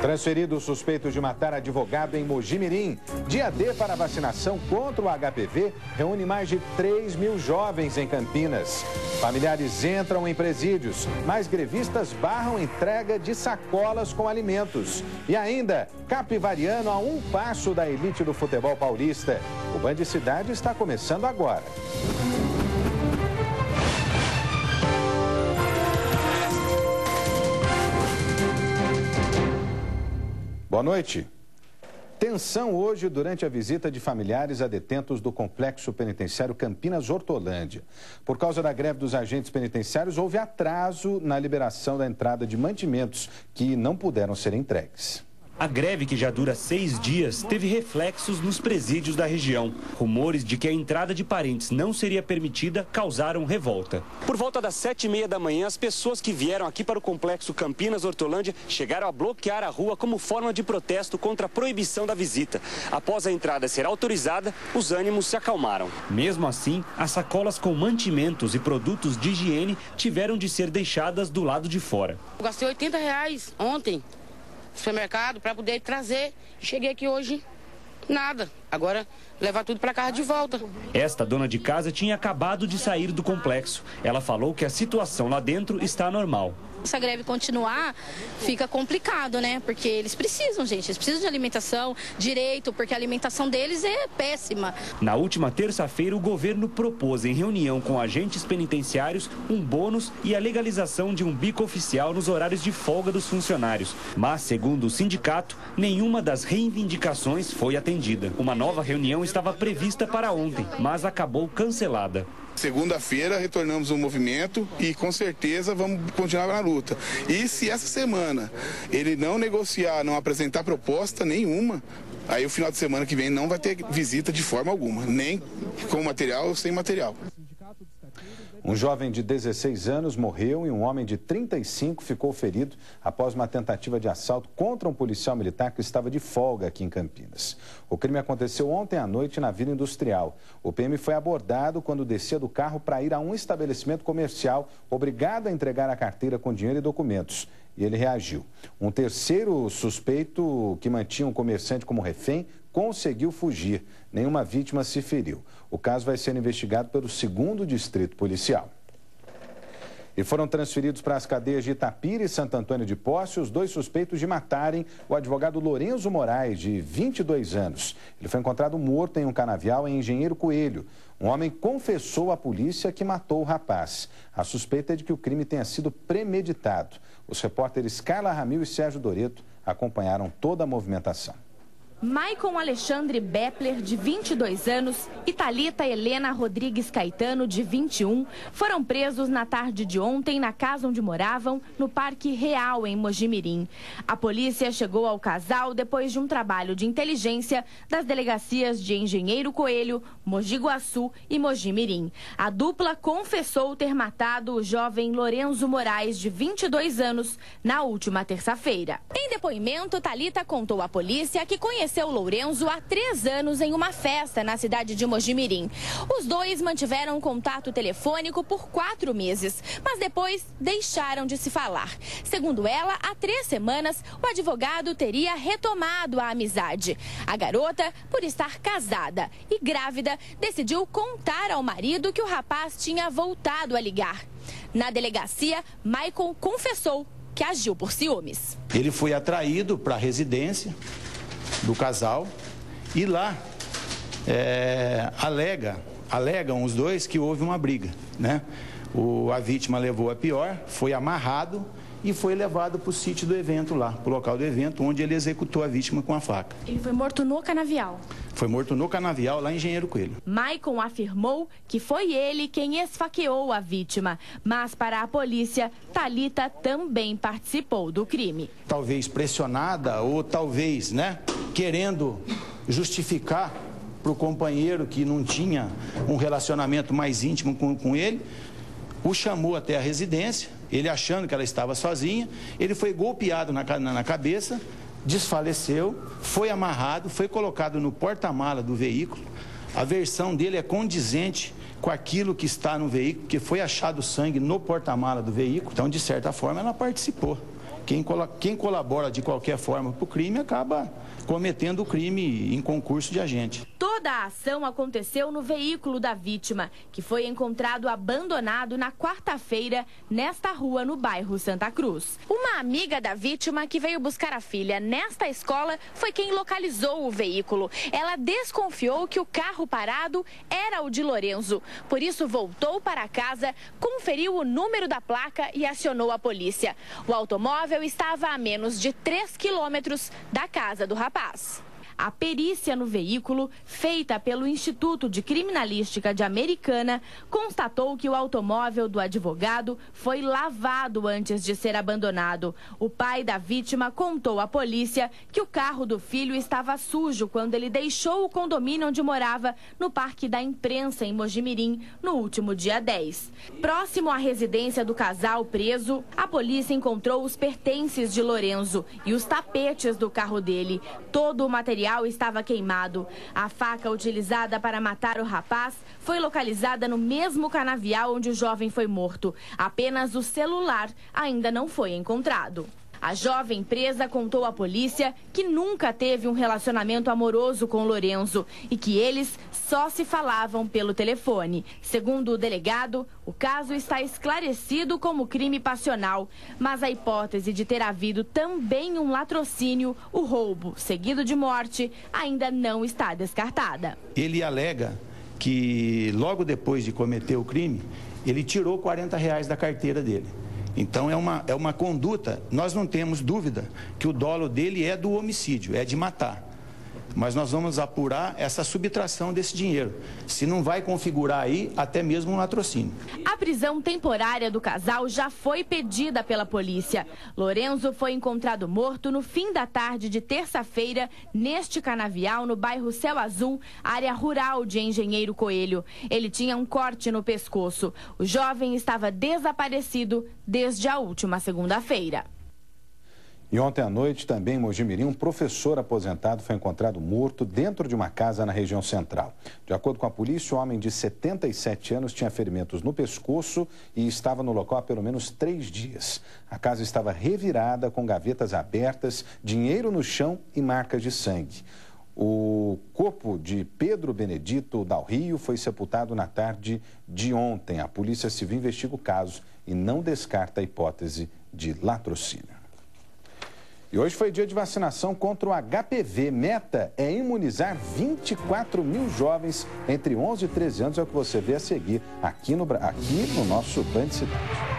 Transferido suspeito de matar advogado em Mojimirim. Dia D para vacinação contra o HPV reúne mais de 3 mil jovens em Campinas. Familiares entram em presídios, mas grevistas barram entrega de sacolas com alimentos. E ainda, capivariano a um passo da elite do futebol paulista. O Band Cidade está começando agora. Boa noite. Tensão hoje durante a visita de familiares a detentos do Complexo Penitenciário Campinas Hortolândia. Por causa da greve dos agentes penitenciários, houve atraso na liberação da entrada de mantimentos que não puderam ser entregues. A greve, que já dura 6 dias, teve reflexos nos presídios da região. Rumores de que a entrada de parentes não seria permitida causaram revolta. Por volta das 7h30 da manhã, as pessoas que vieram aqui para o Complexo Campinas Hortolândia chegaram a bloquear a rua como forma de protesto contra a proibição da visita. Após a entrada ser autorizada, os ânimos se acalmaram. Mesmo assim, as sacolas com mantimentos e produtos de higiene tiveram de ser deixadas do lado de fora. Eu gastei R$80 ontem no supermercado para poder trazer. Cheguei aqui hoje, nada. Agora, levar tudo para casa de volta. Esta dona de casa tinha acabado de sair do complexo. Ela falou que a situação lá dentro está normal. Se a greve continuar, fica complicado, né? Porque eles precisam, gente. Eles precisam de alimentação, direito, porque a alimentação deles é péssima. Na última terça-feira, o governo propôs, em reunião com agentes penitenciários, um bônus e a legalização de um bico oficial nos horários de folga dos funcionários. Mas, segundo o sindicato, nenhuma das reivindicações foi atendida. Uma nova reunião estava prevista para ontem, mas acabou cancelada. Segunda-feira retornamos o movimento e com certeza vamos continuar na luta. E se essa semana ele não negociar, não apresentar proposta nenhuma, aí o final de semana que vem não vai ter visita de forma alguma, nem com material ou sem material. Um jovem de 16 anos morreu e um homem de 35 ficou ferido após uma tentativa de assalto contra um policial militar que estava de folga aqui em Campinas. O crime aconteceu ontem à noite na Vila Industrial. O PM foi abordado quando descia do carro para ir a um estabelecimento comercial, obrigado a entregar a carteira com dinheiro e documentos. E ele reagiu. Um terceiro suspeito, que mantinha um comerciante como refém, conseguiu fugir. Nenhuma vítima se feriu. O caso vai ser investigado pelo 2º Distrito Policial. E foram transferidos para as cadeias de Itapira e Santo Antônio de Posse os 2 suspeitos de matarem o advogado Lorenzo Moraes, de 22 anos. Ele foi encontrado morto em um canavial em Engenheiro Coelho. Um homem confessou à polícia que matou o rapaz. A suspeita é de que o crime tenha sido premeditado. Os repórteres Carla Ramil e Sérgio Doreto acompanharam toda a movimentação. Maicon Alexandre Bepler, de 22 anos, e Thalita Helena Rodrigues Caetano, de 21, foram presos na tarde de ontem na casa onde moravam, no Parque Real, em Mojimirim. A polícia chegou ao casal depois de um trabalho de inteligência das delegacias de Engenheiro Coelho, Mogi Guaçu e Mojimirim. A dupla confessou ter matado o jovem Lorenzo Moraes, de 22 anos, na última terça-feira. Em depoimento, Thalita contou à polícia que conheceu Lorenzo há 3 anos em uma festa na cidade de Mojimirim. Os dois mantiveram contato telefônico por 4 meses, mas depois deixaram de se falar. Segundo ela, há 3 semanas, o advogado teria retomado a amizade. A garota, por estar casada e grávida, decidiu contar ao marido que o rapaz tinha voltado a ligar. Na delegacia, Maicon confessou que agiu por ciúmes. Ele foi atraído para a residência do casal e lá alegam os dois que houve uma briga, né? A vítima levou a pior, foi amarrado e foi levado para o sítio do evento lá, para o local do evento, onde ele executou a vítima com a faca. Ele foi morto no canavial? Foi morto no canavial, lá em Engenheiro Coelho. Maicon afirmou que foi ele quem esfaqueou a vítima, mas para a polícia, Thalita também participou do crime. Talvez pressionada ou talvez, querendo justificar para o companheiro que não tinha um relacionamento mais íntimo com ele, o chamou até a residência, ele achando que ela estava sozinha, ele foi golpeado na cabeça, desfaleceu, foi amarrado, foi colocado no porta-mala do veículo. A versão dele é condizente com aquilo que está no veículo, que foi achado sangue no porta-mala do veículo. Então, de certa forma, ela participou. Quem colabora de qualquer forma para o crime acaba cometendo o crime em concurso de agente. Toda a ação aconteceu no veículo da vítima, que foi encontrado abandonado na quarta-feira, nesta rua no bairro Santa Cruz. Uma amiga da vítima que veio buscar a filha nesta escola foi quem localizou o veículo. Ela desconfiou que o carro parado era o de Lorenzo. Por isso, voltou para casa, conferiu o número da placa e acionou a polícia. O automóvel estava a menos de 3 quilômetros da casa do rapaz. A perícia no veículo, feita pelo Instituto de Criminalística de Americana, constatou que o automóvel do advogado foi lavado antes de ser abandonado. O pai da vítima contou à polícia que o carro do filho estava sujo quando ele deixou o condomínio onde morava, no Parque da Imprensa, em Mojimirim, no último dia 10. Próximo à residência do casal preso, a polícia encontrou os pertences de Lorenzo e os tapetes do carro dele. Todo o material estava queimado. A faca utilizada para matar o rapaz foi localizada no mesmo canavial onde o jovem foi morto. Apenas o celular ainda não foi encontrado. A jovem presa contou à polícia que nunca teve um relacionamento amoroso com Lorenzo e que eles só se falavam pelo telefone. Segundo o delegado, o caso está esclarecido como crime passional, mas a hipótese de ter havido também um latrocínio, o roubo seguido de morte, ainda não está descartada. Ele alega que logo depois de cometer o crime, ele tirou R$40 da carteira dele. Então é uma conduta, nós não temos dúvida que o dolo dele é do homicídio, é de matar. Mas nós vamos apurar essa subtração desse dinheiro, se não vai configurar aí até mesmo um latrocínio. A prisão temporária do casal já foi pedida pela polícia. Lorenzo foi encontrado morto no fim da tarde de terça-feira, neste canavial, no bairro Céu Azul, área rural de Engenheiro Coelho. Ele tinha um corte no pescoço. O jovem estava desaparecido desde a última segunda-feira. E ontem à noite, também em Mojimirim, um professor aposentado foi encontrado morto dentro de uma casa na região central. De acordo com a polícia, o homem de 77 anos tinha ferimentos no pescoço e estava no local há pelo menos 3 dias. A casa estava revirada, com gavetas abertas, dinheiro no chão e marcas de sangue. O corpo de Pedro Benedito Dal Rio foi sepultado na tarde de ontem. A Polícia Civil investiga o caso e não descarta a hipótese de latrocínio. E hoje foi dia de vacinação contra o HPV. Meta é imunizar 24 mil jovens entre 11 e 13 anos. É o que você vê a seguir aqui no nosso Band Cidade.